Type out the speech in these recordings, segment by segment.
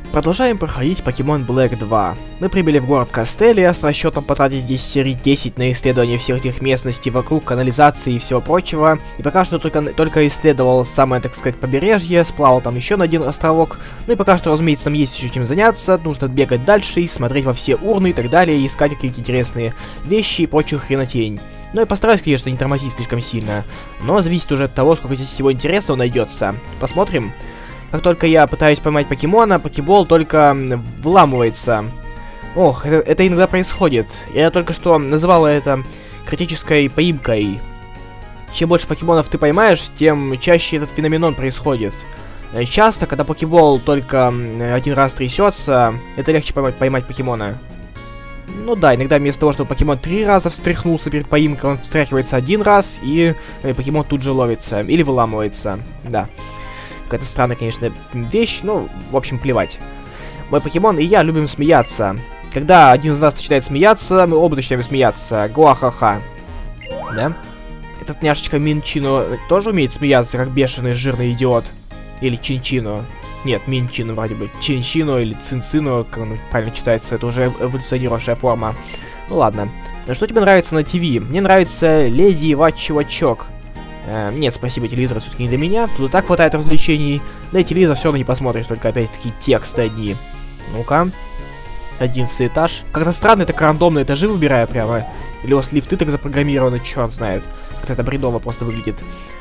Продолжаем проходить Pokemon Black 2. Мы прибыли в город Кастелия с расчетом потратить здесь серий 10 на исследование всех этих местностей вокруг, канализации и всего прочего. И пока что только исследовал самое, так сказать, побережье, сплавал там еще на один островок. Ну и пока что, разумеется, нам есть еще чем заняться. Нужно бегать дальше и смотреть во все урны и так далее, и искать какие-то интересные вещи и прочую хренотень. Ну и постараюсь, конечно, не тормозить слишком сильно. Но зависит уже от того, сколько здесь всего интересного найдется. Посмотрим. Как только я пытаюсь поймать покемона, покебол только вламывается. Ох, это иногда происходит. Я только что называла это критической поимкой. Чем больше покемонов ты поймаешь, тем чаще этот феномен происходит. Часто, когда покебол только один раз трясется, это легче поймать покемона. Ну да, иногда вместо того, чтобы покемон 3 раза встряхнулся перед поимкой, он встряхивается один раз, и покемон тут же ловится. Или выламывается. Да. Какая-то странная, конечно, вещь, но, в общем, плевать. Мой покемон и я любим смеяться. Когда один из нас начинает смеяться, мы оба начинаем смеяться. Гуахаха. Да? Этот няшечка Минчино тоже умеет смеяться, как бешеный жирный идиот. Или Чинчино. Нет, Минчино вроде бы. Чинчино или Цинцино, как он правильно читается, это уже эволюционировавшая форма. Ну ладно. Что тебе нравится на ТВ? Мне нравится Леди и Чувачок. Нет, спасибо, телевизор все-таки не для меня. Тут и так хватает развлечений. Да и телевизор все равно не посмотришь, только опять-таки тексты одни. Ну-ка. 11 этаж. Как-то странно, так рандомно этажи выбираю прямо. Или у вас лифты так запрограммированы, черт знает. Как-то это бредово просто выглядит.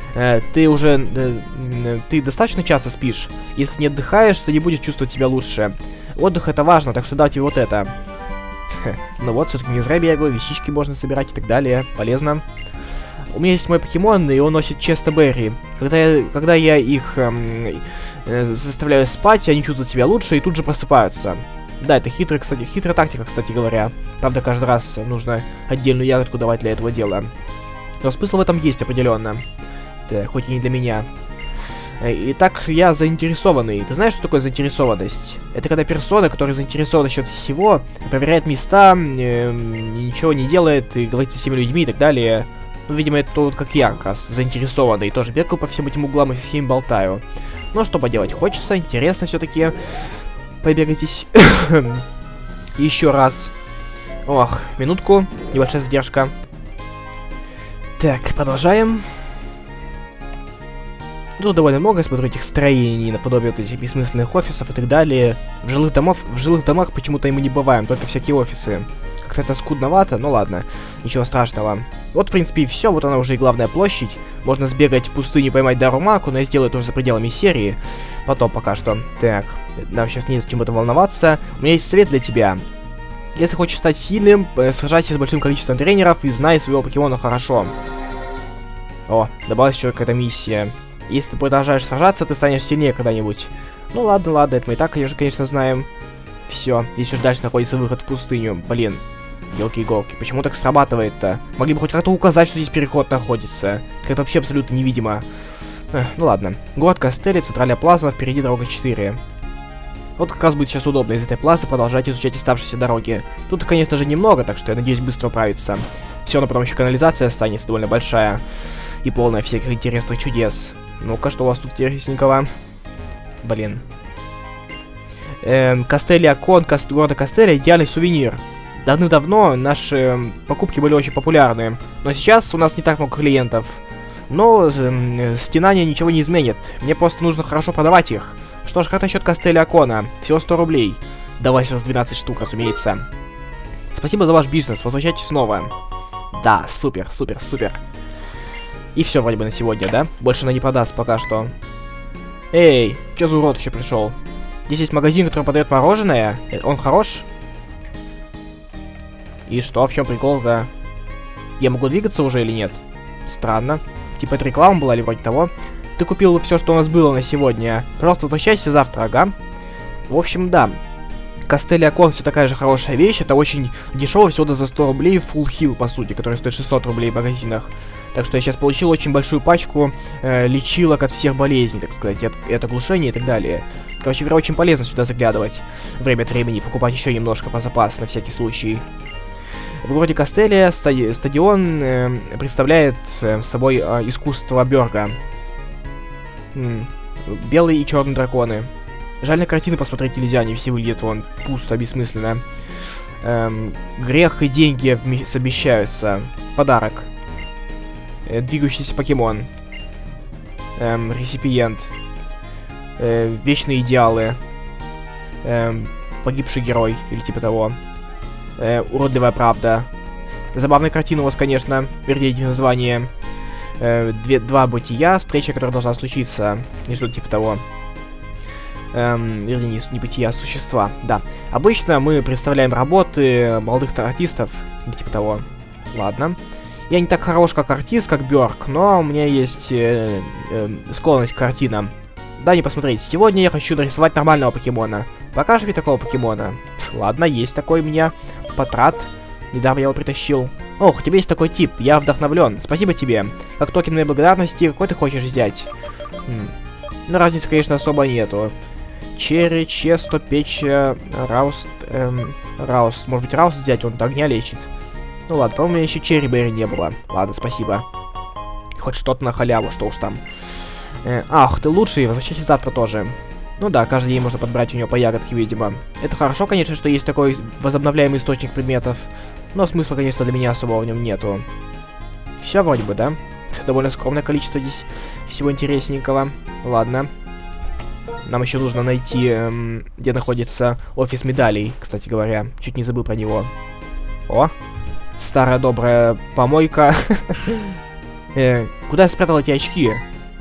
Ты достаточно часто спишь? Если не отдыхаешь, то не будешь чувствовать себя лучше. Отдых это важно, так что давайте вот это. Ну вот, все-таки не зря бегаю, вещички можно собирать и так далее. Полезно. У меня есть мой покемон, и он носит Често Берри. Когда я их заставляю спать, они чувствуют себя лучше и тут же просыпаются. Да, это хитрая тактика, кстати говоря. Правда, каждый раз нужно отдельную ягодку давать для этого дела. Но смысл в этом есть определенно. Да, хоть и не для меня. Итак, я заинтересованный. Ты знаешь, что такое заинтересованность? Это когда персона, которая заинтересована насчет всего, проверяет места, ничего не делает, и говорит со всеми людьми и так далее. Ну, видимо, это тот, как я, как раз, заинтересованный. Тоже бегаю по всем этим углам и со всеми болтаю. Ну, что поделать, хочется, интересно все-таки побегать здесь. Еще раз. Ох, минутку, небольшая задержка. Так, продолжаем. Тут довольно много, я смотрю, этих строений, наподобие вот этих бессмысленных офисов и так далее. В жилых домах почему-то мы не бываем, только всякие офисы. Как-то это скудновато, ну ладно, ничего страшного. Вот, в принципе, и все, вот она уже и главная площадь. Можно сбегать в пустыню, поймать Дарумаку, но я сделаю это уже за пределами серии. Потом пока что. Так, нам сейчас не зачем это волноваться. У меня есть совет для тебя. Если хочешь стать сильным, сражайся с большим количеством тренеров и знай своего покемона хорошо. О, добавилась еще какая-то миссия. Если ты продолжаешь сражаться, ты станешь сильнее когда-нибудь. Ну ладно, ладно, это мы и так, конечно, знаем. Все, здесь уж дальше находится выход в пустыню. Блин, елки-иголки, почему так срабатывает-то? Могли бы хоть как-то указать, что здесь переход находится. Это вообще абсолютно невидимо. Ну ладно. Город Кастелия, центральная плаза, впереди дорога 4. Вот как раз будет сейчас удобно из этой плазы продолжать изучать оставшиеся дороги. Тут, конечно же, немного, так что я надеюсь быстро управиться. Все, но потом еще канализация останется довольно большая. И полная всяких интересных чудес. Ну-ка, что у вас тут интересненького? Блин. Кастелия Кон, города Кастелия, идеальный сувенир. Давным-давно наши покупки были очень популярны. Но сейчас у нас не так много клиентов. Но стенания ничего не изменит. Мне просто нужно хорошо продавать их. Что ж, как насчет Кастелия Кона? Всего 100 рублей. Давай сейчас 12 штук, разумеется. Спасибо за ваш бизнес, возвращайтесь снова. Да, супер, супер, супер. И все вроде бы на сегодня, да? Больше она не продаст пока что. Эй, что за урод еще пришел? Здесь есть магазин, который продает мороженое. Он хорош? И что, в чем прикол-то? Я могу двигаться уже или нет? Странно. Типа это реклама была или вроде того. Ты купил все, что у нас было на сегодня. Просто возвращайся завтра, ага. В общем, да. Кастелия Кон все такая же хорошая вещь. Это очень дешево, всего за 100 рублей. Full Heal, по сути, который стоит 600 рублей в магазинах. Так что я сейчас получил очень большую пачку лечилок от всех болезней, так сказать, от оглушения и так далее. Короче говоря, очень полезно сюда заглядывать время от времени, покупать еще немножко по запасу на всякий случай. В городе Кастелия стадион представляет собой искусство Бёрга. Белые и черные драконы. Жаль, на картины посмотреть нельзя, они все выглядят вон пусто, бессмысленно. Грех и деньги совмещаются. Подарок. Двигающийся покемон. Реципиент. Вечные идеалы. Погибший герой, или типа того. Уродливая правда. Забавная картина у вас, конечно. Вернее, название. Два бытия, встреча, которая должна случиться. И что-то типа того. Вернее, не бытия, а существа. Да. Обычно мы представляем работы молодых артистов. Или типа того. Ладно. Я не так хорош, как артист, как Бёрк, но у меня есть склонность к картинам. Да, не посмотреть. Сегодня я хочу нарисовать нормального покемона. Покажи мне такого покемона. Ладно, есть такой у меня. Патрат. Недавно я его притащил. Ох, у тебя есть такой тип. Я вдохновлен. Спасибо тебе. Как токен моей благодарности, какой ты хочешь взять? Ну, разницы, конечно, особо нету. Черри, Често, Печа, Рауст. Рауст. Может быть, Рауст взять? Он от огня лечит. Ну ладно, по-моему, у меня еще Черри Берри не было. Ладно, спасибо. Хоть что-то на халяву, что уж там. Ах, ты лучший, возвращайся завтра тоже. Ну да, каждый день можно подбрать у него по ягодке, видимо. Это хорошо, конечно, что есть такой возобновляемый источник предметов. Но смысла, конечно, для меня особого в нем нету. Все вроде бы, да? Довольно скромное количество здесь всего интересненького. Ладно. Нам еще нужно найти, где находится офис медалей, кстати говоря. Чуть не забыл про него. О! Старая добрая помойка. Куда я спрятал эти очки?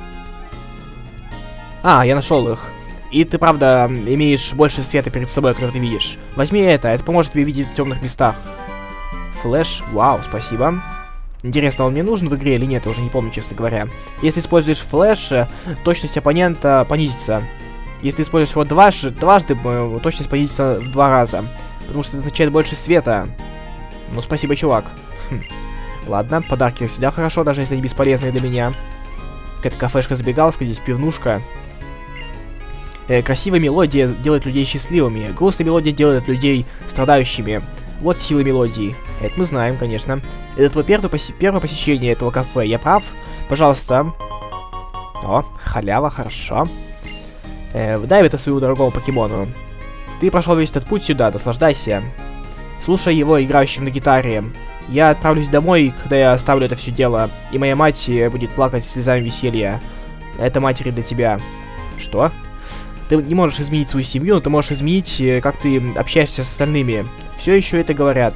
А, я нашел их. И ты, правда, имеешь больше света перед собой, который ты видишь. Возьми это поможет тебе видеть в темных местах. Флэш, вау, спасибо. Интересно, он мне нужен в игре или нет, я уже не помню, честно говоря. Если используешь флэш, точность оппонента понизится. Если используешь его дважды, точность понизится в 2 раза. Потому что это означает больше света. Ну, спасибо, чувак. Ладно, подарки всегда хорошо, даже если они бесполезные для меня. Какая-то кафешка-забегаловка, здесь пивнушка. Красивая мелодия делает людей счастливыми. Грустная мелодия делает людей страдающими. Вот сила мелодии. Это мы знаем, конечно. Это твое первое посещение этого кафе. Я прав? Пожалуйста. О, халява, хорошо. Дай это своему дорогому покемону. Ты прошел весь этот путь сюда, наслаждайся. Слушай его играющим на гитаре. Я отправлюсь домой, когда я оставлю это все дело. И моя мать будет плакать слезами веселья. Это матери для тебя. Что? Ты не можешь изменить свою семью, но ты можешь изменить, как ты общаешься с остальными. Все еще это говорят.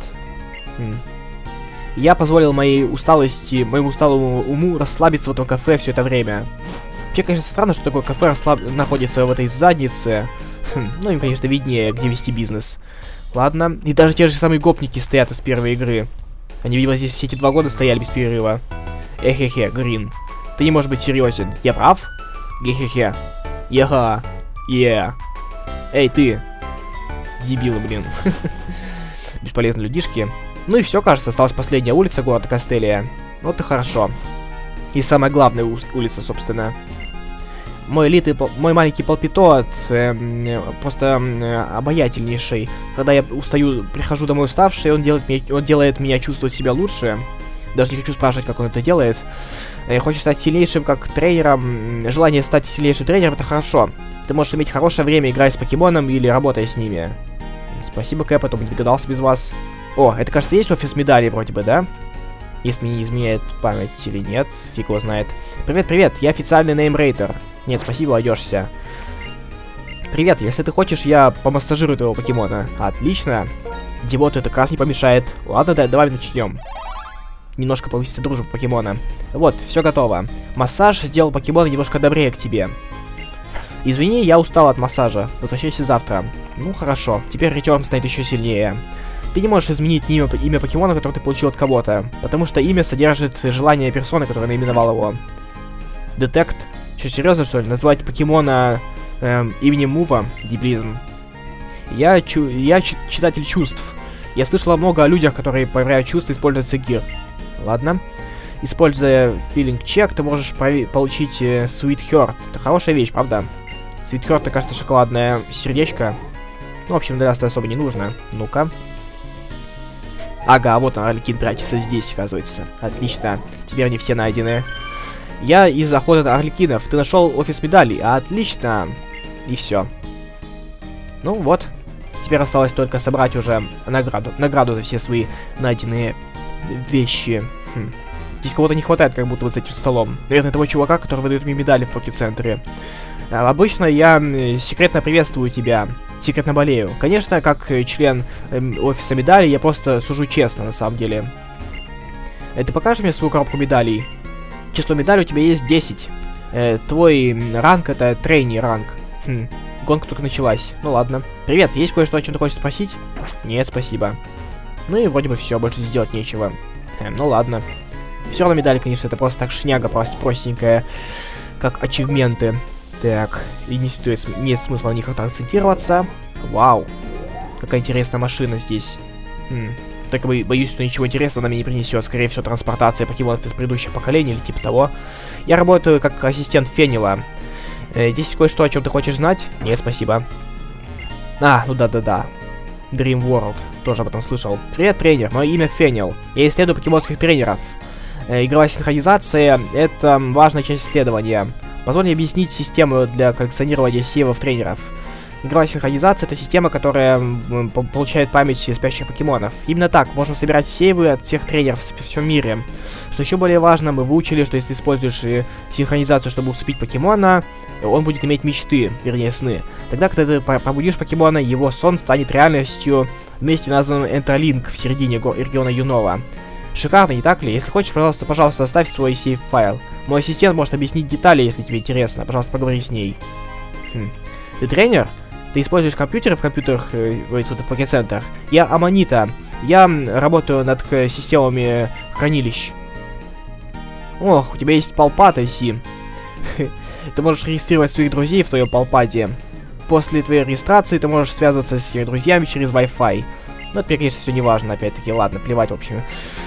Я позволил моему усталому уму расслабиться в этом кафе все это время. Вообще, конечно, странно, что такое кафе находится в этой заднице. Ну, им, конечно, виднее, где вести бизнес. Ладно. И даже те же самые гопники стоят из первой игры. Они, видимо, здесь все эти 2 года стояли без перерыва. Эхе-хе, Грин. Ты не можешь быть серьезен. Я прав? Гехе-хе. Еха. Эй, ты. Дебилы, блин. Бесполезные людишки. Ну и все, кажется, осталась последняя улица города Кастелия. Вот и хорошо. И самая главная улица, собственно. Мой маленький Палпитот просто обаятельнейший. Когда я устаю, прихожу домой уставший, он делает меня чувствовать себя лучше. Даже не хочу спрашивать, как он это делает. Хочешь стать сильнейшим как тренером. Желание стать сильнейшим тренером — это хорошо. Ты можешь иметь хорошее время, играя с покемоном или работая с ними. Спасибо, Кэп, а то бы не догадался без вас. О, это, кажется, есть офис медалей вроде бы, да? Если мне не изменяет память или нет, фиг его знает. Привет, я официальный неймрейтер. Нет, спасибо, одешься. Привет, если ты хочешь, я помассажирую твоего покемона. Отлично. Деботу это как раз не помешает. Ладно, давай начнем. Немножко повысится дружба покемона. Вот, все готово. Массаж сделал покемона немножко добрее к тебе. Извини, я устал от массажа. Возвращайся завтра. Ну, хорошо. Теперь ретерн станет еще сильнее. Ты не можешь изменить имя покемона, которое ты получил от кого-то, потому что имя содержит желание персоны, которая наименовала его. Детект? Что, серьезно, что ли? Назвать покемона именем Мува? Деблизм. Я читатель чувств. Я слышала много о людях, которые проявляют чувства, используя цигир. Ладно. Используя Feeling Check, ты можешь получить Sweet Heart. Это хорошая вещь, правда? Sweet Heart, это, кажется, шоколадное сердечко. Ну, в общем, для нас это особо не нужно. Ну-ка. Ага, вот он, Арлекин прячется здесь, оказывается. Отлично. Теперь они все найдены. Я из охоты на Арлекинов. Ты нашел офис медалей. Отлично. И все. Ну вот. Теперь осталось только собрать уже награду за все свои найденные вещи. Здесь кого-то не хватает, как будто вот с этим столом. Наверное, того чувака, который выдает мне медали в Поки-центре. Обычно я секретно приветствую тебя. Секретно болею. Конечно, как член офиса медалей, я просто сужу честно, на самом деле. Ты покажешь мне свою коробку медалей? Число медалей у тебя есть 10. Твой ранг это трейни ранг. Гонка только началась. Ну ладно. Привет, есть кое-что, о чем ты хочешь спросить? Нет, спасибо. Ну и вроде бы все, больше сделать нечего. Ну ладно. Все равно медаль, конечно, это просто так шняга, просто простенькая, как ачивменты. Так, и нет смысла на них акцентироваться. Вау. Какая интересная машина здесь. Только боюсь, что ничего интересного она мне не принесет. Скорее всего, транспортация покемонов из предыдущих поколений или типа того. Я работаю как ассистент Фенила. Здесь кое-что, о чем ты хочешь знать? Нет, спасибо. Ну да-да-да. Dream World. Тоже об этом слышал. Привет, тренер. Мое имя Фенил. Я исследую покемонских тренеров. Игровая синхронизация — это важная часть исследования. Позволь мне объяснить систему для коллекционирования сейвов тренеров. Игровая синхронизация — это система, которая получает память спящих покемонов. Именно так можно собирать сейвы от всех тренеров в всем мире. Что еще более важно, мы выучили, что если используешь синхронизацию, чтобы усыпить покемона, он будет иметь мечты, вернее сны. Тогда, когда ты пробудишь покемона, его сон станет реальностью вместе названным Энтролинк в середине региона Юнова. Шикарно, не так ли? Если хочешь, пожалуйста, оставь свой сейв-файл. Мой ассистент может объяснить детали, если тебе интересно. Пожалуйста, поговори с ней. Ты тренер? Ты используешь компьютеры в компьютерах, в Поки-центрах? Я Аманита. Я работаю над системами хранилищ. Ох, у тебя есть Палпат, Айси. Ты можешь регистрировать своих друзей в твоем Палпаде. После твоей регистрации ты можешь связываться с своими друзьями через Wi-Fi. Ну, это, конечно, все не важно, опять-таки. Ладно, плевать, в общем.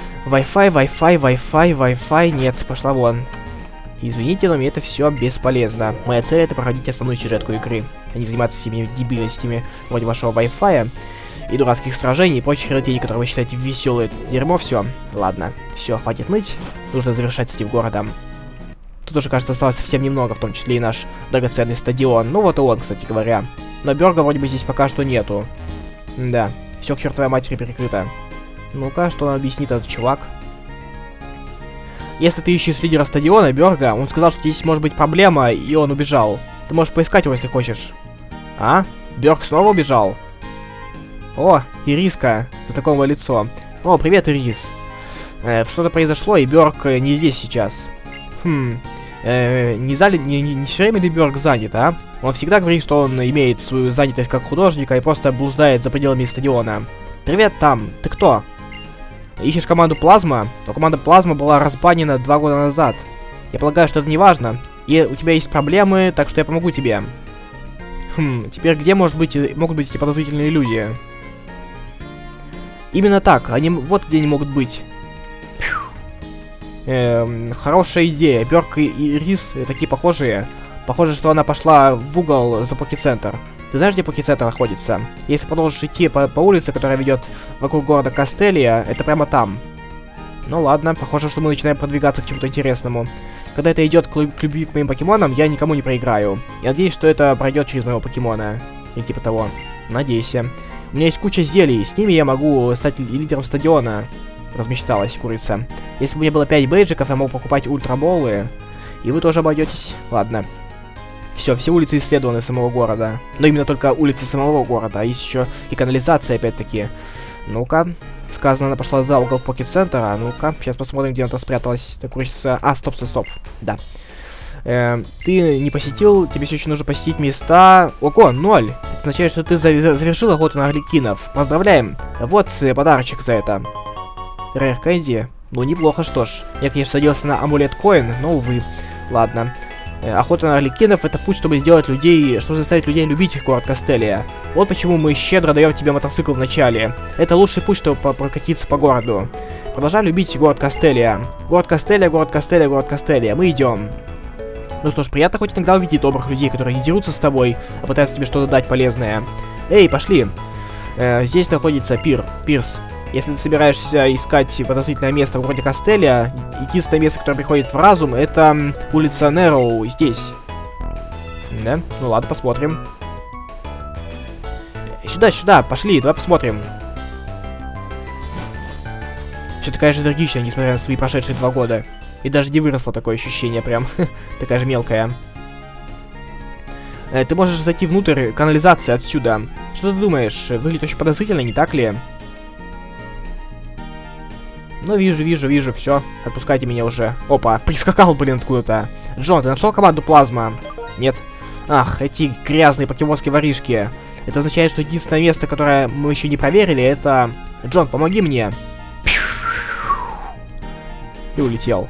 Wi-Fi, нет, пошла вон. Извините, но мне это все бесполезно. Моя цель — это проходить основную сюжетку игры, а не заниматься всеми дебильностями вроде вашего Wi-Fi и дурацких сражений и прочих херотений, которые вы считаете веселое дерьмо. Все, ладно, все, хватит ныть. Нужно завершать с этим городом. Тут уже, кажется, осталось совсем немного, в том числе и наш драгоценный стадион. Ну вот и он, кстати говоря. Но Бёрга вроде бы здесь пока что нету. Да, все к чертовой матери перекрыто. Ну-ка, что нам объяснит этот чувак? Если ты ищешь лидера стадиона, Бёрга, он сказал, что здесь может быть проблема, и он убежал. Ты можешь поискать его, если хочешь. А? Бёрг снова убежал? О, Ириска, знакомое лицо. О, привет, Ирис. Что-то произошло, и Бёрг не здесь сейчас. Не все время ли Бёрг занят, а? Он всегда говорит, что он имеет свою занятость как художника и просто блуждает за пределами стадиона. Привет, там. Ты кто? Ищешь команду Плазма? Но команда Плазма была разбанена 2 года назад. Я полагаю, что это не важно. И у тебя есть проблемы, так что я помогу тебе. Теперь где могут быть эти подозрительные люди? Именно так. Они вот где они могут быть. Хорошая идея. Бёрг и Рис такие похожие. Похоже, что она пошла в угол за Поки-центр. Ты знаешь, где Поки-центр находится? Если продолжишь идти по улице, которая ведет вокруг города Кастелия, это прямо там. Ну ладно, похоже, что мы начинаем продвигаться к чему-то интересному. Когда это идет к любви к моим покемонам, я никому не проиграю. Я надеюсь, что это пройдет через моего покемона. Или типа того. Надейся. У меня есть куча зелий, с ними я могу стать лидером стадиона. Размечталась курица. Если бы мне было 5 бейджиков, я мог покупать ультраболы. И вы тоже обойдетесь. Ладно. Все улицы исследованы самого города. Но именно только улицы самого города. А есть еще и канализация, опять-таки. Ну-ка. Сказано, она пошла за угол Поки-центра. Ну-ка, сейчас посмотрим, где она спряталась. Так, курица. Стоп. Да. Ты не посетил, тебе все еще нужно посетить места. Ого, 0. Это означает, что ты завершил охоту на Арлекинов. Поздравляем. Вот подарочек за это. Рэр Кэнди. Ну, неплохо, что ж. Я, конечно, садился на амулет Коин, но, увы. Ладно. Охота на Арлекинов — это путь, чтобы заставить людей любить город Кастелия. Вот почему мы щедро даем тебе мотоцикл в начале. Это лучший путь, чтобы прокатиться по городу. Продолжай любить город Кастелия. Город Кастелия. Мы идем. Ну что ж, приятно хоть иногда увидеть добрых людей, которые не дерутся с тобой, а пытаются тебе что-то дать полезное. Эй, пошли. Здесь находится Пирс. Если ты собираешься искать подозрительное место в городе Кастелия, единственное место, которое приходит в разум, это улица Нэроу, здесь. Да? Ну ладно, посмотрим. Сюда, сюда, пошли, давай посмотрим. Все такая же энергичная, несмотря на свои прошедшие 2 года. И даже не выросло такое ощущение, прям. Такая же мелкая. Ты можешь зайти внутрь канализации отсюда. Что ты думаешь? Выглядит очень подозрительно, не так ли? Ну, вижу, все. Отпускайте меня уже. Опа, прискакал, блин, откуда-то. Джон, ты нашел команду плазма? Нет. Ах, эти грязные покемонские воришки. Это означает, что единственное место, которое мы еще не проверили, это... Джон, помоги мне. И улетел.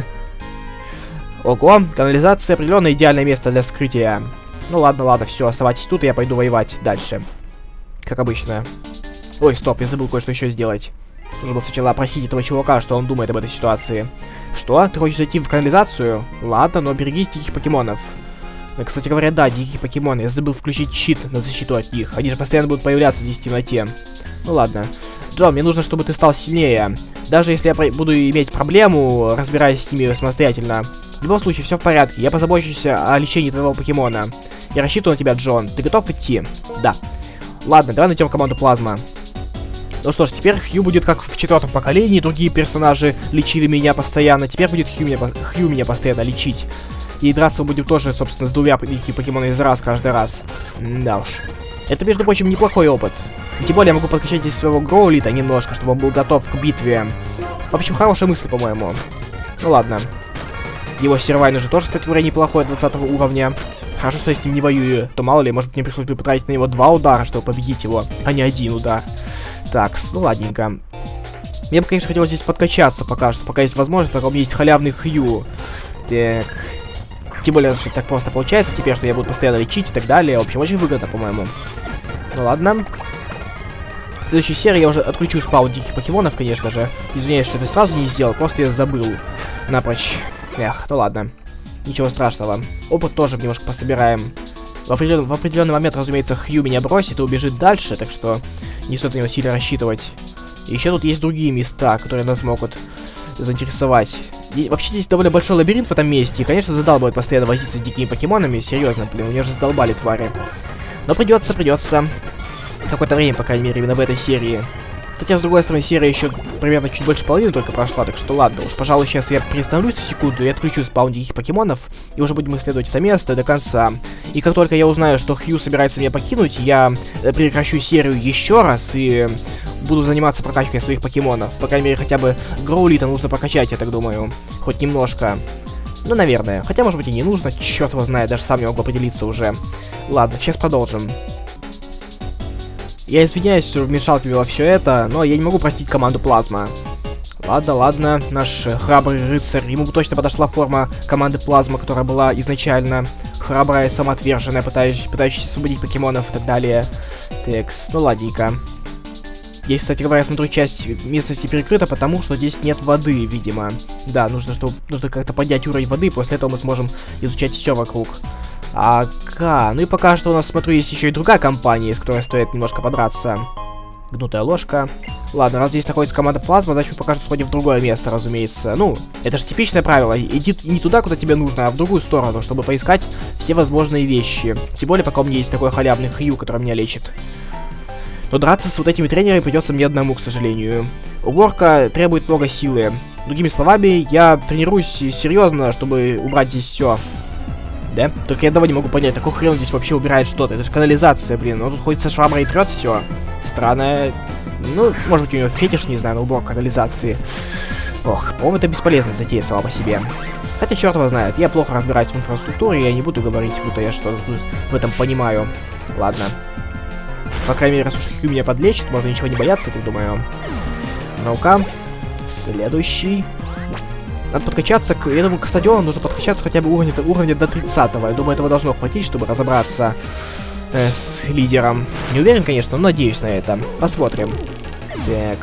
Ого, канализация определенно идеальное место для скрытия. Ну ладно, все, оставайтесь тут, и я пойду воевать дальше. Как обычно. Ой, стоп, я забыл кое-что еще сделать. Нужно было сначала опросить этого чувака, что он думает об этой ситуации. Что? Ты хочешь зайти в канализацию? Ладно, но берегись диких покемонов. Кстати говоря, да, дикие покемоны. Я забыл включить щит на защиту от них. Они же постоянно будут появляться здесь в темноте. Ну ладно. Джон, мне нужно, чтобы ты стал сильнее. Даже если я буду иметь проблему, разбираясь с ними самостоятельно. В любом случае, все в порядке. Я позабочусь о лечении твоего покемона. Я рассчитываю на тебя, Джон. Ты готов идти? Да. Ладно, давай найдем команду плазма. Ну что ж, теперь Хью будет как в 4-м поколении. Другие персонажи лечили меня постоянно. Теперь будет Хью меня постоянно лечить. И драться будем тоже, собственно, с 2 покемонами из раз каждый раз. Да уж. Это, между прочим, неплохой опыт. И тем более я могу подкачать здесь своего Гроулита немножко, чтобы он был готов к битве. В общем, хорошая мысль, по-моему. Ну ладно. Его Сервайн уже тоже, кстати говоря, неплохой, 20 уровня. Хорошо, что я с ним не воюю. То мало ли, может быть, мне пришлось бы потратить на него 2 удара, чтобы победить его, а не 1 удар. Так, ну ладненько. Мне бы, конечно, хотелось здесь подкачаться пока что, пока есть возможность, пока у меня есть халявный Хью. Так. Тем более, что так просто получается теперь, что я буду постоянно лечить и так далее. В общем, очень выгодно, по-моему. Ну ладно. В следующей серии я уже отключу спаун диких покемонов, конечно же. Извиняюсь, что это сразу не сделал, просто я забыл напрочь. Эх, ну ладно. Ничего страшного. Опыт тоже немножко пособираем. В определенный момент, разумеется, Хью меня бросит и убежит дальше, так что не стоит на него сильно рассчитывать. Еще тут есть другие места, которые нас могут заинтересовать. И вообще здесь довольно большой лабиринт в этом месте, и, конечно, задалбывает постоянно возиться с дикими покемонами. Серьезно, блин, меня же задолбали твари. Но придется. Какое-то время, по крайней мере, именно в этой серии. Хотя, с другой стороны, серия еще примерно чуть больше половины только прошла, так что ладно уж. Пожалуй, сейчас я приостановлюсь на секунду и отключу спаун диких покемонов, и уже будем исследовать это место до конца. И как только я узнаю, что Хью собирается меня покинуть, я прекращу серию еще раз и буду заниматься прокачкой своих покемонов. По крайней мере, хотя бы Гроулита нужно прокачать, я так думаю. Хоть немножко. Ну, наверное. Хотя, может быть, и не нужно, черт его знает, даже сам не могу определиться уже. Ладно, сейчас продолжим. Я извиняюсь, что вмешал тебя во все это, но я не могу простить команду плазма. Ладно, наш храбрый рыцарь, ему бы точно подошла форма команды плазма, которая была изначально храбрая, самоотверженная, пытающаяся освободить покемонов и так далее. Текс, ну ладненько. Здесь, кстати говоря, я смотрю, часть местности перекрыта, потому что здесь нет воды, видимо. Да, нужно как-то поднять уровень воды, после этого мы сможем изучать все вокруг. Ага, ну и пока что у нас, смотрю, есть еще и другая компания, с которой стоит немножко подраться. Гнутая ложка. Ладно, раз здесь находится команда плазма, значит мы пока что сходим в другое место, разумеется. Ну, это же типичное правило. Иди не туда, куда тебе нужно, а в другую сторону, чтобы поискать все возможные вещи. Тем более, пока у меня есть такой халявный Хью, который меня лечит. Но драться с вот этими тренерами придется мне одному, к сожалению. Уборка требует много силы. Другими словами, я тренируюсь серьезно, чтобы убрать здесь все. Да? Только я давно не могу понять, такой хрен здесь вообще убирает что-то. Это же канализация, блин. Он тут ходит со шваброй и трет все. Странно. Ну, может быть, у него фетиш, не знаю, на уборку канализации. Ох, по-моему, это бесполезно затея сама по себе. Хотя, черт его знает, я плохо разбираюсь в инфраструктуре, я не буду говорить, будто я что-то в этом понимаю. Ладно. По крайней мере, раз уж Хью меня подлечит, можно ничего не бояться, я так думаю. Ну-ка. Следующий. Надо подкачаться, я думаю, к стадиону нужно подкачаться хотя бы уровня до 30-го. Я думаю, этого должно хватить, чтобы разобраться с лидером. Не уверен, конечно, но надеюсь на это. Посмотрим. Так.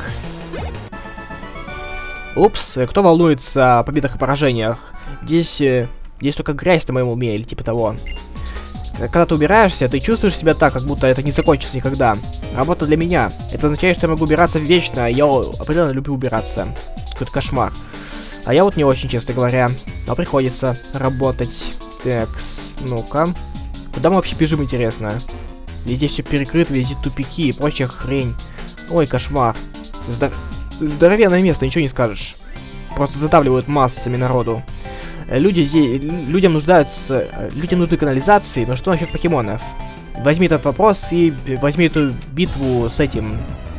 Упс, кто волнуется о победах и поражениях? Здесь только грязь на моем уме, или типа того. Когда ты убираешься, ты чувствуешь себя так, как будто это не закончится никогда. Работа для меня. Это означает, что я могу убираться вечно, я определенно люблю убираться. Какой-то кошмар. А я вот не очень, честно говоря. Но приходится работать. Так, ну-ка. Куда мы вообще бежим, интересно? Везде все перекрыто, везде тупики и прочая хрень. Ой, кошмар. Здоровенное место, ничего не скажешь. Просто задавливают массами народу. Людям нужны канализации, но что насчет покемонов? Возьми этот вопрос и возьми эту битву с этим.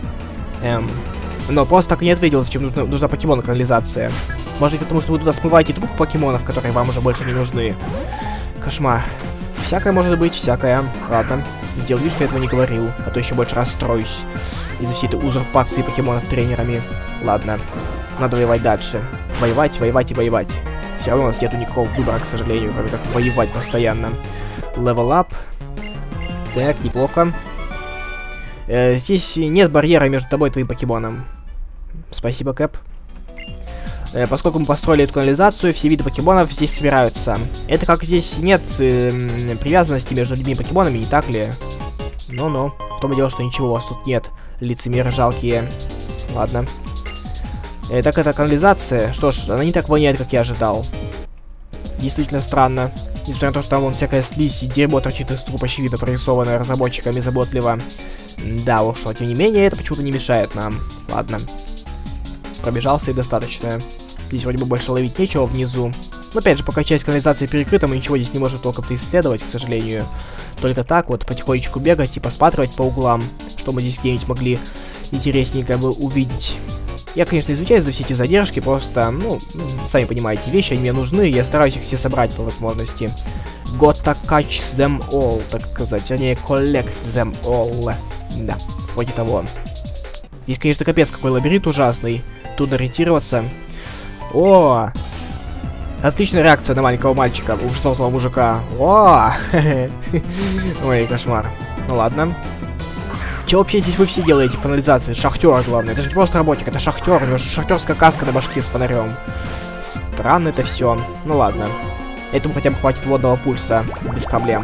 Но просто так и не ответил, зачем нужна покемон-канализация. Может быть, потому что вы туда смываете трупы покемонов, которые вам уже больше не нужны. Кошмар. Всякое может быть, всякое. Ладно, сделаю вид, что я этого не говорил, а то еще больше расстроюсь из-за всей этой узурпации покемонов тренерами. Ладно, надо воевать дальше. Воевать, воевать и воевать. Все равно у нас нету никакого выбора, к сожалению, кроме как воевать постоянно. Level up. Так, неплохо. Здесь нет барьера между тобой и твоим покемоном. Спасибо, Кэп. Поскольку мы построили эту канализацию, все виды покемонов здесь собираются. Это как здесь нет привязанности между людьми и покемонами, не так ли? Ну-ну. В том и дело, что ничего у вас тут нет. Лицемеры жалкие. Ладно. Так это канализация. Что ж, она не так воняет, как я ожидал. Действительно странно. Несмотря на то, что там вон всякая слизь и дерьмо торчит из труб, очевидно прорисованное разработчиками заботливо. Да уж, но тем не менее, это почему-то не мешает нам. Ладно. Пробежался и достаточно. Здесь вроде бы больше ловить нечего внизу. Но опять же, пока часть канализации перекрыта, мы ничего здесь не можем толком-то исследовать, к сожалению. Только так вот, потихонечку бегать и посматривать по углам, что мы здесь где-нибудь могли интересненько бы увидеть. Я, конечно, извиняюсь за все эти задержки, просто, ну, сами понимаете, вещи, они мне нужны, и я стараюсь их все собрать по возможности. Gotta catch them all, так сказать, вернее, collect them all. Да, вроде того. Здесь, конечно, капец какой лабиринт ужасный. Тут ориентироваться. О! Отличная реакция на маленького мальчика, у взрослого мужика. О! Ой, кошмар. Ну ладно. Че вообще здесь вы все делаете в канализации? Шахтер, главное. Это же не просто работник, это шахтер. У него же шахтерская каска на башке с фонарем. Странно это все. Ну ладно. Этому хотя бы хватит водного пульса. Без проблем.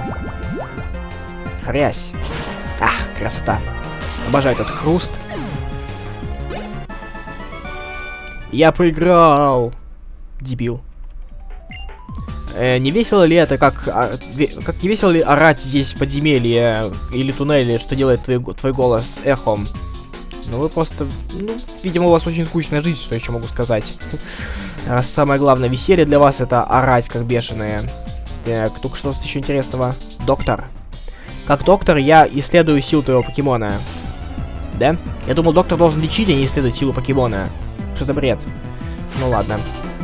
Хрясь. Ах, красота. Обожаю этот хруст. Я проиграл. Дебил. Не весело ли это, как не весело ли орать здесь в подземелье или туннеле, что делает твой голос эхом? Ну вы просто, ну, видимо, у вас очень скучная жизнь, что еще могу сказать. Раз самое главное веселье для вас это орать как бешеные. Так, только что еще интересного. Доктор. Как доктор я исследую силу твоего покемона. Да? Я думал, доктор должен лечить, а не исследовать силу покемона. Что за бред? Ну ладно.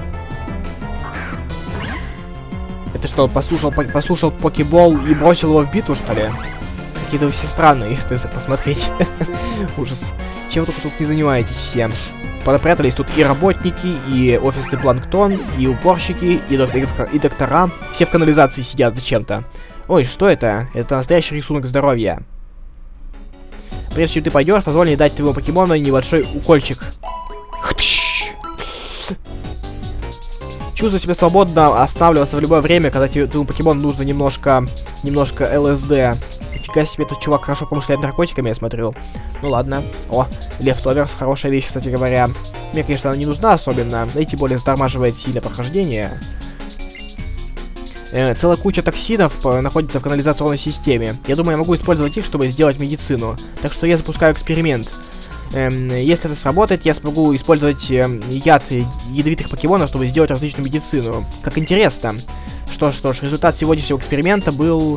Это что, послушал покебол и бросил его в битву, что ли? Какие-то вы все странные, если посмотреть. Ужас. Чем вы только тут не занимаетесь все? Подопрятались тут и работники, и офисный планктон, и уборщики, и доктора. Все в канализации сидят зачем-то. Ой, что это? Это настоящий рисунок здоровья. Прежде чем ты пойдешь, позволь мне дать твоему покемону небольшой укольчик. Чувствуй себя свободно, останавливаться в любое время, когда твоему покемону нужно немножко ЛСД. Нифига себе, тут чувак хорошо помышляет наркотиками, я смотрю. Ну ладно. О, Leftovers, хорошая вещь, кстати говоря. Мне, конечно, она не нужна особенно, да и тем более затормаживает сильное прохождение. Целая куча токсинов находится в канализационной системе. Я думаю, я могу использовать их, чтобы сделать медицину. Так что я запускаю эксперимент. Если это сработает, я смогу использовать яд ядовитых покемонов, чтобы сделать различную медицину. Как интересно. Что ж, результат сегодняшнего эксперимента был...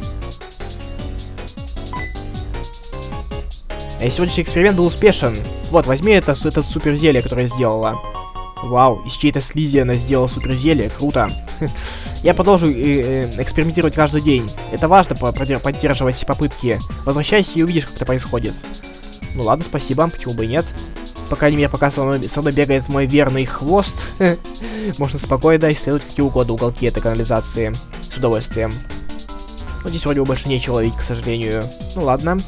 Сегодняшний эксперимент был успешен. Вот, возьми это суперзелье, которое я сделала. Вау, из чьей-то слизи она сделала суперзелье, круто. Я продолжу экспериментировать каждый день. Это важно, поддерживать попытки. Возвращайся и увидишь, как это происходит. Ну ладно, спасибо, почему бы и нет. По крайней мере, пока со мной бегает мой верный хвост, можно спокойно исследовать какие угодно уголки этой канализации. С удовольствием. Но здесь вроде бы больше нечего ловить, к сожалению. Ну ладно.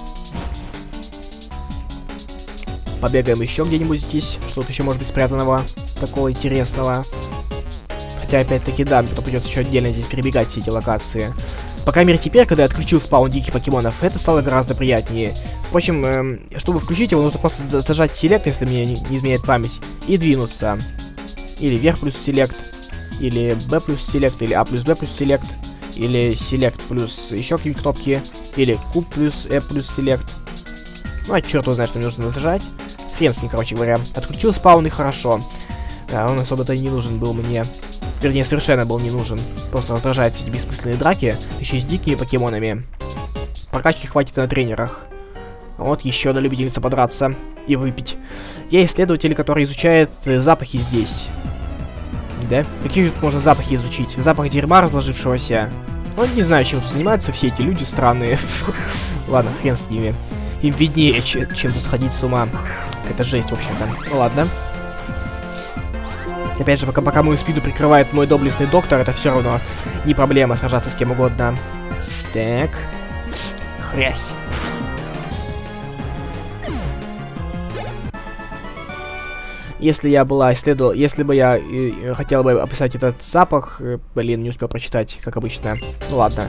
Побегаем еще где-нибудь здесь. Что-то еще может быть спрятанного. Такого интересного. Хотя, опять-таки, да, мне придется еще отдельно здесь перебегать все эти локации. По крайней мере, теперь, когда я отключил спаун диких покемонов, это стало гораздо приятнее. Впрочем, чтобы включить его, нужно просто зажать селект, если мне не изменяет память, и двинуться. Или вверх плюс селект, или B плюс селект, или A плюс B плюс селект, или селект плюс еще какие-нибудь кнопки. Или Q плюс E плюс Select. Ну, а черт его знает, что мне нужно нажать. Хрен с ним, короче говоря. Отключил спаун и хорошо. Да, он особо-то и не нужен был мне. Вернее, совершенно был не нужен. Просто раздражает все эти бессмысленные драки. Еще и с дикими покемонами. Прокачки хватит на тренерах. Вот еще одна любительница подраться и выпить. Я исследователь, который изучает запахи здесь. Да? Какие тут можно запахи изучить? Запах дерьма разложившегося. Ну, не знаю, чем тут занимаются все эти люди странные. Ладно, хрен с ними. Им виднее, чем тут сходить с ума. Это жесть, в общем-то. Ну ладно. Опять же, пока мою спину прикрывает мой доблестный доктор, это все равно не проблема сражаться с кем угодно. Так. Хрясь. Если бы я хотел бы описать этот запах, блин, не успел прочитать, как обычно. Ну ладно.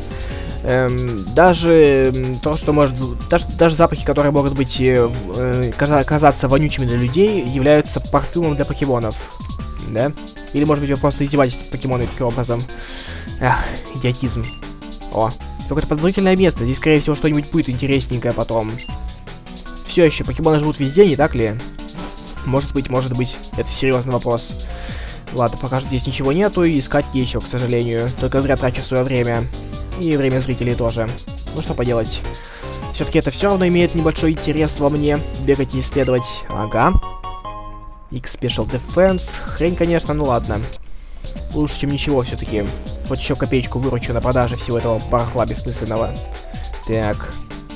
Даже то, что может... Даже запахи, которые могут быть... казаться вонючими для людей, являются парфюмом для покемонов. Да? Или, может быть, вы просто издеваетесь над покемонами таким образом. Эх, идиотизм. О, какое-то подозрительное место. Здесь, скорее всего, что-нибудь будет интересненькое потом. Все еще, покемоны живут везде, не так ли? Может быть. Это серьезный вопрос. Ладно, пока что здесь ничего нету, и искать нечего, к сожалению. Только зря трачу свое время. И время зрителей тоже. Ну что поделать. Все-таки это все равно имеет небольшой интерес во мне. Бегать и исследовать. Ага. X Special Defense. Хрень, конечно, ну ладно. Лучше, чем ничего все-таки. Вот еще копеечку выручу на продаже всего этого барахла бессмысленного. Так.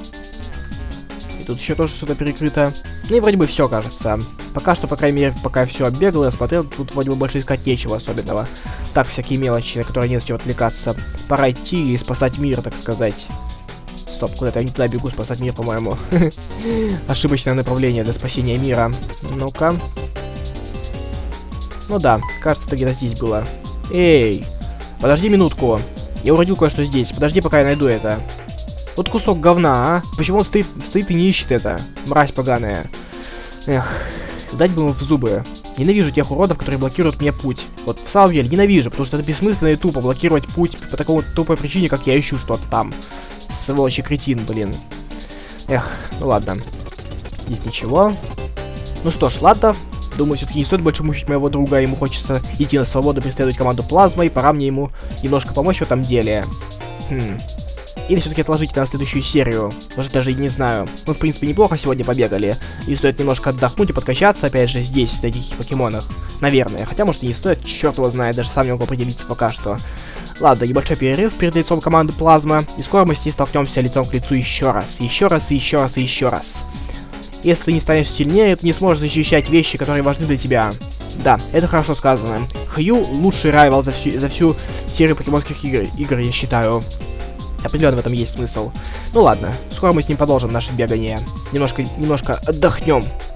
И тут еще тоже что-то перекрыто. Ну и вроде бы все, кажется. Пока что, по крайней мере, пока я все оббегал и смотрел, тут вроде бы больше искать нечего особенного. Так, всякие мелочи, на которые не с чем отвлекаться. Пора идти и спасать мир, так сказать. Стоп, куда-то я не туда бегу, спасать мир, по-моему. Ошибочное направление для спасения мира. Ну-ка. Ну да, кажется, это где-то здесь было. Эй, подожди минутку. Я уродил кое-что здесь. Подожди, пока я найду это. Вот кусок говна, а? Почему он стоит и не ищет это? Мразь поганая. Эх, дать бы ему в зубы. Ненавижу тех уродов, которые блокируют мне путь. Вот в самом деле ненавижу, потому что это бессмысленно и тупо блокировать путь по такой тупой причине, как я ищу что-то там. Сволочь и кретин, блин. Эх, ну ладно. Здесь ничего. Ну что ж, ладно. Думаю, все-таки не стоит больше мучить моего друга. Ему хочется идти на свободу, преследовать команду Плазма, и пора мне ему немножко помочь в этом деле. Или все-таки отложить это на следующую серию. Может, даже и не знаю. Мы, в принципе, неплохо сегодня побегали. И стоит немножко отдохнуть и подкачаться, опять же, здесь, на диких покемонах. Наверное. Хотя, может, и не стоит. Черт его знает. Даже сам не могу определиться пока что. Ладно, небольшой перерыв перед лицом команды Плазма. И скоро мы с ней столкнемся лицом к лицу еще раз. Еще раз, и еще раз, и еще раз. Если ты не станешь сильнее, ты не сможешь защищать вещи, которые важны для тебя. Да, это хорошо сказано. Хью лучший райвал за всю серию покемонских игр, я считаю. Определенно в этом есть смысл. Ну ладно, скоро мы с ним продолжим наше бегание. Немножко отдохнем.